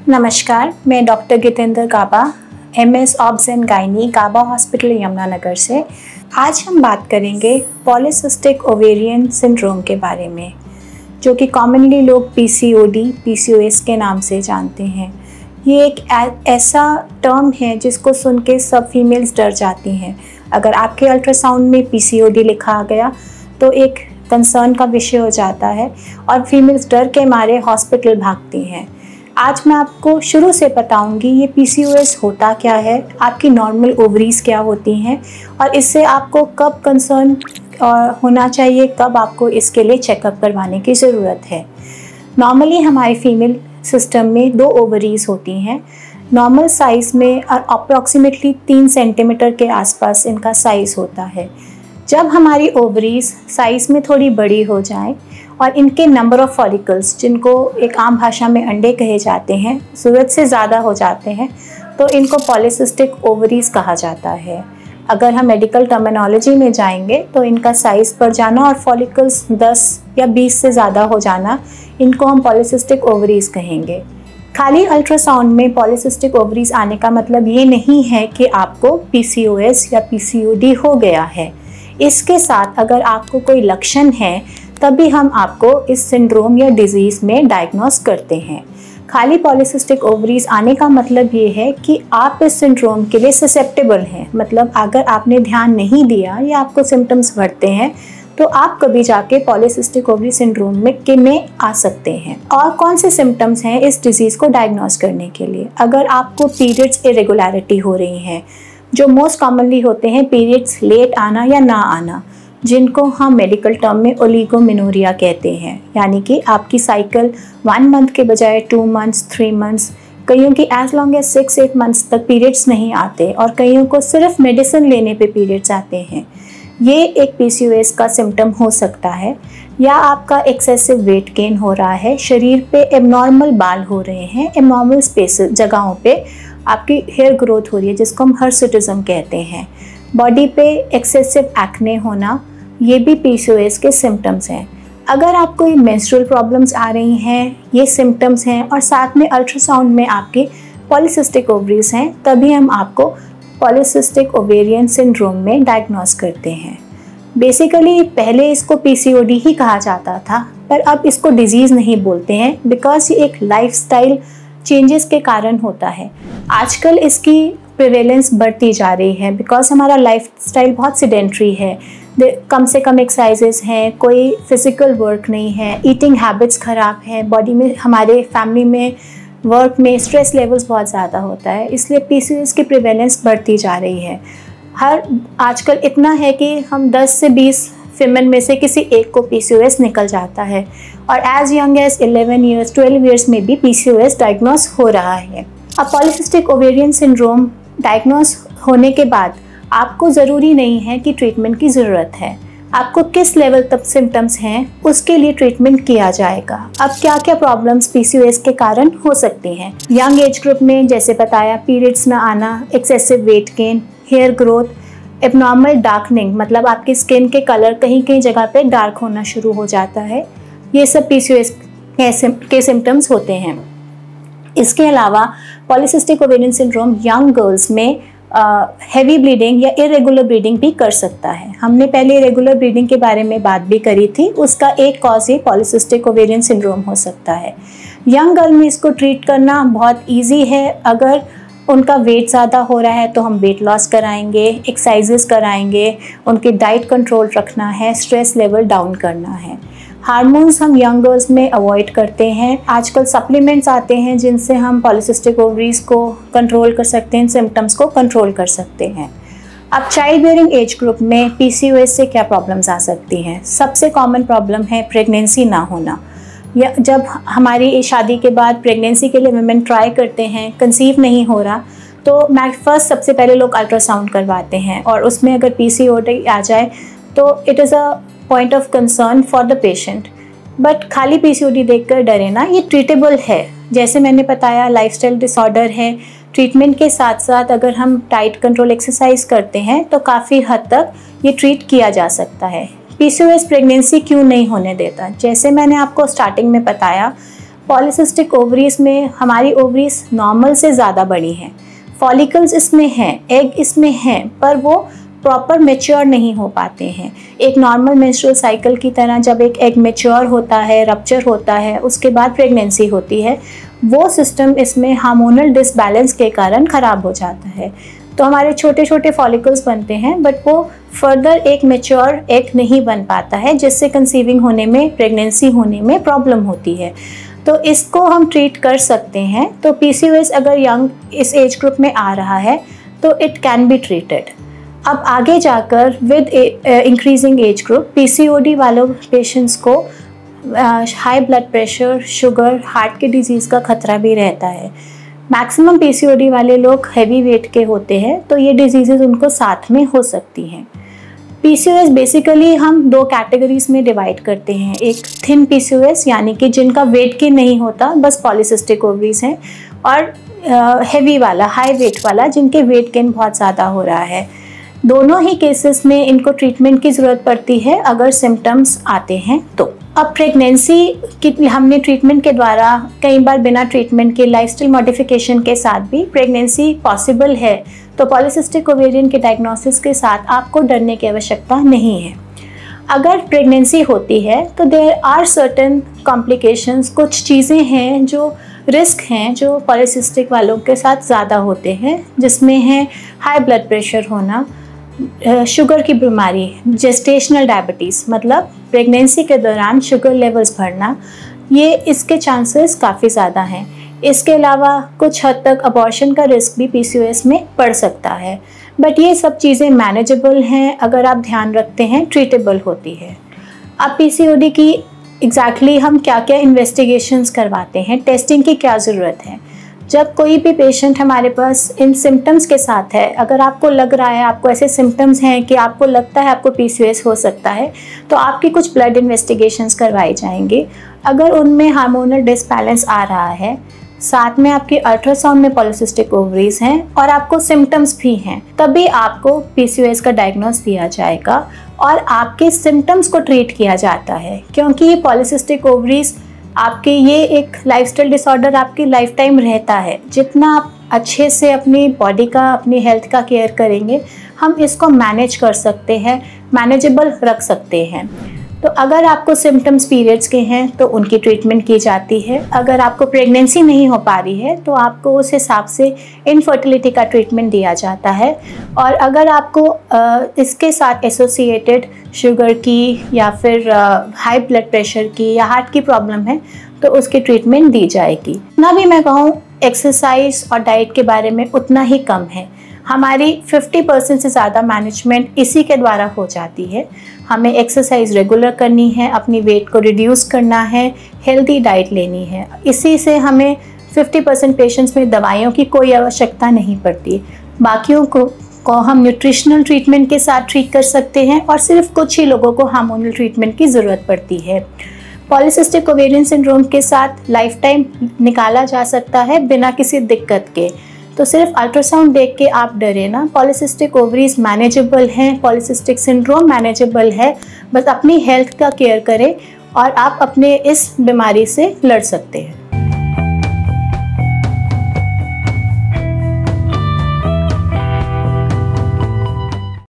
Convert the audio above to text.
नमस्कार, मैं doctor Gitendra Gaba, MS obs and gynae, Gaba hospital Yamunanagar से। आज हम बात करेंगे पॉलीसिस्टिक ओवेरियन सिंड्रोम के बारे में, जो कि कॉमनली लोग PCOD, PCOS के नाम से जानते हैं। ये एक ऐसा टर्म है जिसको सुन के सब फीमेल्स डर जाती हैं। अगर आपके अल्ट्रासाउंड में PCOD लिखा गया तो एक कंसर्न का विषय हो जाता है और फीमेल्स डर के मारे हॉस्पिटल भागती हैं। आज मैं आपको शुरू से बताऊंगी ये PCOS होता क्या है, आपकी नॉर्मल ओवरीज क्या होती हैं और इससे आपको कब कंसर्न होना चाहिए, कब आपको इसके लिए चेकअप करवाने की ज़रूरत है। नॉर्मली हमारे फीमेल सिस्टम में 2 ओवरीज होती हैं। नॉर्मल साइज़ में अप्रॉक्सीमेटली 3 सेंटीमीटर के आसपास इनका साइज़ होता है। जब हमारी ओवरीज साइज़ में थोड़ी बड़ी हो जाएं और इनके नंबर ऑफ फॉलिकल्स, जिनको एक आम भाषा में अंडे कहे जाते हैं, ज़रूरत से ज़्यादा हो जाते हैं, तो इनको पॉलीसिस्टिक ओवरीज कहा जाता है। अगर हम मेडिकल टर्मिनोलॉजी में जाएंगे तो इनका साइज़ बढ़ जाना और फॉलिकल्स 10 या 20 से ज़्यादा हो जाना, इनको हम पॉलीसिस्टिक ओवरीज कहेंगे। खाली अल्ट्रासाउंड में पॉलीसिस्टिक ओवरीज आने का मतलब ये नहीं है कि आपको PCOS या PCOD हो गया है। इसके साथ अगर आपको कोई लक्षण है तभी हम आपको इस सिंड्रोम या डिजीज़ में डायग्नोस करते हैं। खाली पॉलीसिस्टिक ओवरीज आने का मतलब ये है कि आप इस सिंड्रोम के लिए ससेप्टेबल हैं। मतलब अगर आपने ध्यान नहीं दिया या आपको सिम्टम्स बढ़ते हैं तो आप कभी जाके पॉलीसिस्टिक ओवरी सिंड्रोम में आ सकते हैं। और कौन से सिम्टम्स हैं इस डिज़ीज़ को डायग्नोस करने के लिए? अगर आपको पीरियड्स इरेगुलरिटी हो रही हैं, जो मोस्ट कॉमनली होते हैं पीरियड्स लेट आना या ना आना, जिनको हम मेडिकल टर्म में ओलिगोमेनोरिया कहते हैं, यानी कि आपकी साइकिल 1 मंथ के बजाय 2 मंथ्स, 3 मंथ्स, कईयों की एज लॉन्ग एज 6-8 मंथ्स तक पीरियड्स नहीं आते और कईयों को सिर्फ मेडिसिन लेने पे पीरियड्स आते हैं। ये एक PCOS का सिम्टम हो सकता है। या आपका एक्सेसिव वेट गेन हो रहा है, शरीर पे एबनॉर्मल बाल हो रहे हैं, एबनॉर्मल स्पेसेस जगहों पे आपकी हेयर ग्रोथ हो रही है, जिसको हम हर्सुटिज्म कहते हैं। बॉडी पे एक्सेसिव एक्ने होना, ये भी PCOS के सिम्टम्स हैं। अगर आपको ये मेंस्ट्रुअल प्रॉब्लम्स आ रही हैं, ये सिम्टम्स हैं और साथ में अल्ट्रासाउंड में आपकी पॉलीसिस्टिक ओवरीज हैं, तभी हम आपको पॉलीसिस्टिक ओवेरियन सिंड्रोम में डायग्नोस करते हैं। बेसिकली पहले इसको PCOD ही कहा जाता था, पर अब इसको डिजीज़ नहीं बोलते हैं बिकॉज ये एक लाइफस्टाइल चेंजेस के कारण होता है। आजकल इसकी प्रिवेलेंस बढ़ती जा रही है बिकॉज हमारा लाइफस्टाइल बहुत सीडेंट्री है, कम से कम एक्सरसाइजेस हैं, कोई फिज़िकल वर्क नहीं है, ईटिंग हैबिट्स ख़राब हैं, बॉडी में, हमारे फैमिली में, वर्क में स्ट्रेस लेवल्स बहुत ज़्यादा होता है, इसलिए PCOS की प्रिवेलेंस बढ़ती जा रही है। आजकल इतना है कि हम 10 से 20 फीमेल में से किसी एक को PCOS निकल जाता है और as young as 11 years 12 years में भी PCOS डायग्नोस हो रहा है। अब पॉलीसिस्टिक ओवेरियन सिंड्रोम डायग्नोस होने के बाद आपको ज़रूरी नहीं है कि ट्रीटमेंट की ज़रूरत है। आपको किस लेवल तक सिम्टम्स हैं उसके लिए ट्रीटमेंट किया जाएगा। अब क्या क्या प्रॉब्लम्स PCOS के कारण हो सकती हैं? यंग एज ग्रुप में जैसे बताया, पीरियड्स ना आना, excessive weight gain, hair growth, abnormal darkening, मतलब आपकी स्किन के कलर कहीं कहीं जगह पे डार्क होना शुरू हो जाता है, ये सब PCOS के सिम्टम्स होते हैं। इसके अलावा polycystic ovarian syndrome young girls में हैवी ब्लीडिंग या इरेगुलर ब्लीडिंग भी कर सकता है। हमने पहले इरेगुलर ब्लीडिंग के बारे में बात भी करी थी, उसका एक कॉज ये पॉलीसिस्टिक ओवेरियन सिंड्रोम हो सकता है। यंग गर्ल में इसको ट्रीट करना बहुत इजी है। अगर उनका वेट ज़्यादा हो रहा है तो हम वेट लॉस कराएंगे, एक्सरसाइजेस कराएंगे, उनकी डाइट कंट्रोल रखना है, स्ट्रेस लेवल डाउन करना है। हार्मोन्स हम यंग गर्ल्स में अवॉइड करते हैं। आजकल सप्लीमेंट्स आते हैं जिनसे हम पॉलीसिस्टिक ओवरीज को कंट्रोल कर सकते हैं, सिम्टम्स को कंट्रोल कर सकते हैं। अब चाइल्ड बियरिंग एज ग्रुप में PCOS से क्या प्रॉब्लम्स आ सकती हैं? सबसे कॉमन प्रॉब्लम है प्रेगनेंसी ना होना। या जब हमारी शादी के बाद प्रेगनेंसी के लिए वुमेन ट्राई करते हैं, कंसीव नहीं हो रहा, तो सबसे पहले लोग अल्ट्रासाउंड करवाते हैं और उसमें अगर PCOD आ जाए तो it is a point of concern for the patient. But खाली PCOD देखकर डरे ना, ये ट्रीटेबल है। जैसे मैंने बताया, लाइफस्टाइल डिसऑर्डर है। ट्रीटमेंट के साथ साथ अगर हम डाइट कंट्रोल एक्सरसाइज करते हैं तो काफ़ी हद तक ये ट्रीट किया जा सकता है। PCOS प्रेगनेंसी क्यों नहीं होने देता? जैसे मैंने आपको स्टार्टिंग में बताया, पॉलीसिस्टिक ओवरीज में हमारी ओवरीज नॉर्मल से ज़्यादा बड़ी हैं, फॉलिकल्स इसमें हैं, एग इसमें हैं, पर वो प्रॉपर मैच्योर नहीं हो पाते हैं। एक नॉर्मल मेंस्ट्रुअल साइकिल की तरह जब एक एग मैच्योर होता है, रप्चर होता है, उसके बाद प्रेगनेंसी होती है, वो सिस्टम इसमें हार्मोनल डिसबैलेंस के कारण ख़राब हो जाता है। तो हमारे छोटे छोटे फॉलिकल्स बनते हैं, बट वो फर्दर एक मैच्योर एग नहीं बन पाता है, जिससे कंसीविंग होने में, प्रेगनेंसी होने में प्रॉब्लम होती है। तो इसको हम ट्रीट कर सकते हैं। तो PCOS अगर यंग इस एज ग्रुप में आ रहा है तो इट कैन बी ट्रीटेड। अब आगे जाकर with increasing age group PCOD वालों पेशेंट्स को high blood pressure, sugar, heart के डिजीज़ का खतरा भी रहता है। मैक्सिमम PCOD वाले लोग हैवी वेट के होते हैं, तो ये डिजीज़ेज उनको साथ में हो सकती हैं। PCOS बेसिकली हम 2 कैटेगरीज में डिवाइड करते हैं। एक थिन PCOS यानी कि जिनका वेट गेन नहीं होता, बस पॉलीसिस्टिक ओवरीज हैं, और हैवी वाला, हाई वेट वाला, जिनके वेट गेन बहुत ज़्यादा हो रहा है। दोनों ही केसेस में इनको ट्रीटमेंट की ज़रूरत पड़ती है अगर सिम्टम्स आते हैं तो। अब प्रेगनेंसी की हमने ट्रीटमेंट के द्वारा, कई बार बिना ट्रीटमेंट के लाइफस्टाइल मॉडिफिकेशन के साथ भी प्रेगनेंसी पॉसिबल है, तो पॉलीसिस्टिक ओवेरियन के डायग्नोसिस के साथ आपको डरने की आवश्यकता नहीं है। अगर प्रेगनेंसी होती है तो देयर आर सर्टेन कॉम्प्लिकेशंस, कुछ चीज़ें हैं जो रिस्क हैं जो पॉलीसिस्टिक वालों के साथ ज़्यादा होते हैं, जिसमें है हाई ब्लड प्रेशर होना, शुगर की बीमारी, जेस्टेशनल डायबिटीज़, मतलब प्रेगनेंसी के दौरान शुगर लेवल्स बढ़ना, ये इसके चांसेस काफ़ी ज़्यादा हैं। इसके अलावा कुछ हद तक अबॉर्शन का रिस्क भी PCOS में बढ़ सकता है, बट ये सब चीज़ें मैनेजेबल हैं, अगर आप ध्यान रखते हैं ट्रीटेबल होती है। अब PCOD की एग्जैक्टली हम क्या क्या इन्वेस्टिगेशंस करवाते हैं, टेस्टिंग की क्या ज़रूरत है। जब कोई भी पेशेंट हमारे पास इन सिम्टम्स के साथ है, अगर आपको लग रहा है, आपको ऐसे सिम्टम्स हैं कि आपको लगता है आपको PCOS हो सकता है, तो आपकी कुछ ब्लड इन्वेस्टिगेशंस करवाई जाएंगी। अगर उनमें हार्मोनल डिसबैलेंस आ रहा है, साथ में आपकी अल्ट्रासाउंड में पॉलीसिस्टिक ओवरीज हैं और आपको सिम्टम्स भी हैं, तभी आपको PCOS का डायग्नोस दिया जाएगा और आपके सिम्टम्स को ट्रीट किया जाता है। क्योंकि ये पॉलीसिस्टिक ओवरीज आपके, ये एक लाइफस्टाइल डिसऑर्डर आपकी लाइफ टाइम रहता है। जितना आप अच्छे से अपनी बॉडी का, अपनी हेल्थ का केयर करेंगे, हम इसको मैनेज कर सकते हैं, मैनेजेबल रख सकते हैं। तो अगर आपको सिम्टम्स पीरियड्स के हैं तो उनकी ट्रीटमेंट की जाती है। अगर आपको प्रेगनेंसी नहीं हो पा रही है तो आपको उस हिसाब से इनफर्टिलिटी का ट्रीटमेंट दिया जाता है। और अगर आपको इसके साथ एसोसिएटेड शुगर की या फिर हाई ब्लड प्रेशर की या हार्ट की प्रॉब्लम है तो उसकी ट्रीटमेंट दी जाएगी। ना भी मैं कहूँ एक्सरसाइज और डाइट के बारे में उतना ही कम है। हमारी 50% से ज़्यादा मैनेजमेंट इसी के द्वारा हो जाती है। हमें एक्सरसाइज रेगुलर करनी है, अपनी वेट को रिड्यूस करना है, हेल्दी डाइट लेनी है। इसी से हमें 50% पेशेंट्स में दवाइयों की कोई आवश्यकता नहीं पड़ती। बाकियों को हम न्यूट्रिशनल ट्रीटमेंट के साथ ट्रीट कर सकते हैं और सिर्फ कुछ ही लोगों को हार्मोनल ट्रीटमेंट की ज़रूरत पड़ती है। पॉलीसिस्टिक ओवेरियन सिंड्रोम के साथ लाइफ टाइम निकाला जा सकता है बिना किसी दिक्कत के। तो सिर्फ अल्ट्रासाउंड देख के आप डरे ना, पॉलीसिस्टिक ओवरीज मैनेजेबल हैं, पॉलीसिस्टिक सिंड्रोम मैनेजेबल है। बस अपनी हेल्थ का केयर करें और आप अपने इस बीमारी से लड़ सकते हैं।